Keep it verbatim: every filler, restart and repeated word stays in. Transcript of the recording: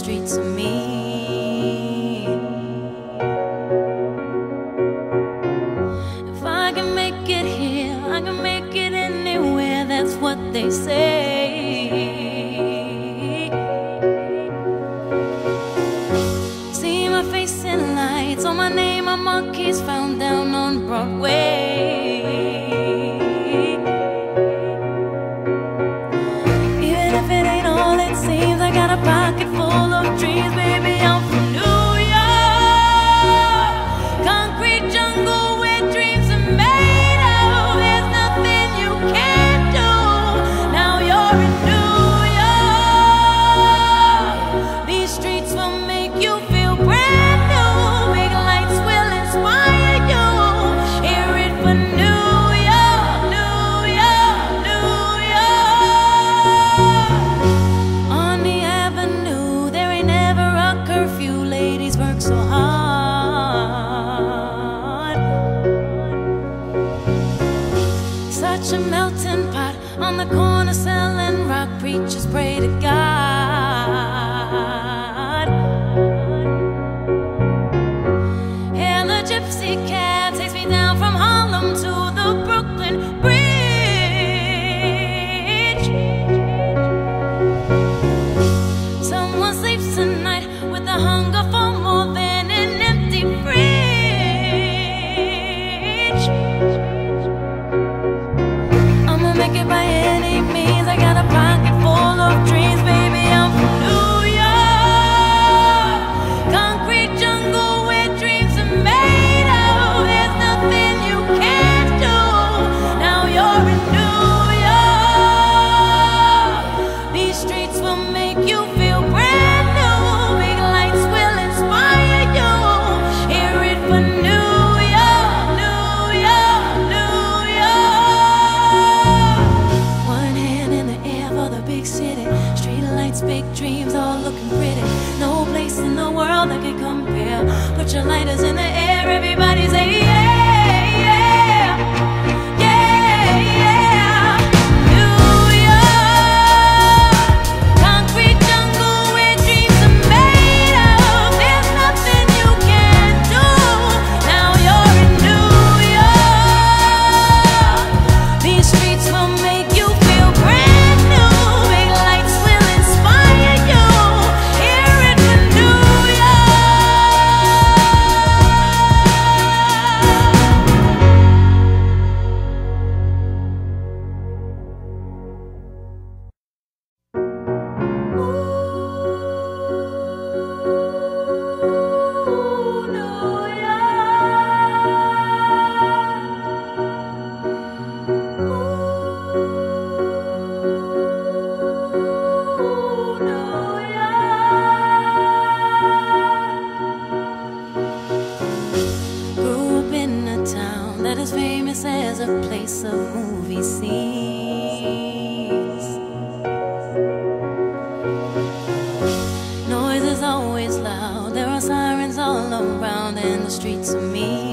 streets of me. If I can make it here, I can make it anywhere, that's what they say. See my face in lights, on my name a marquee's found down on Broadway. Even if it ain't all it seems, I got a pocket full of dreams, baby, I'm from New York. Concrete jungle where dreams are made of. There's nothing you can't do. Now you're in New York. These streets will make you feel brand new. Big lights will inspire you. Hear it for New York, New York, New York. On the avenue, there ain't never a curfew. Ladies work so hard. Such a melting pot on the corner selling rock. Preachers pray to God. And the gypsy cab takes me down from Harlem to the Brooklyn Bridge. Someone sleeps tonight with a hunger for more than an empty fridge. I'ma make it by any means, I got a pocket full of dreams, baby, I'm from New York. Concrete jungle where dreams are made of. There's nothing you can't do. Now you're in New York. These streets will make you feel brand new. Big lights will inspire you. Hear it for New York, New York, New York. One hand in the air for the big city. Street lights, big dreams, all looking pretty. No place in the world that can compare. Put your lighters in the air, everybody say yeah, yeah, yeah, yeah. New York, concrete jungle where dreams are made of. There's nothing you can't do. Now you're in New York. These streets will make you feel brand new. Big lights will inspire you. Hear it for New that is famous as a place of movie scenes. Noise is always loud, there are sirens all around, and the streets of me.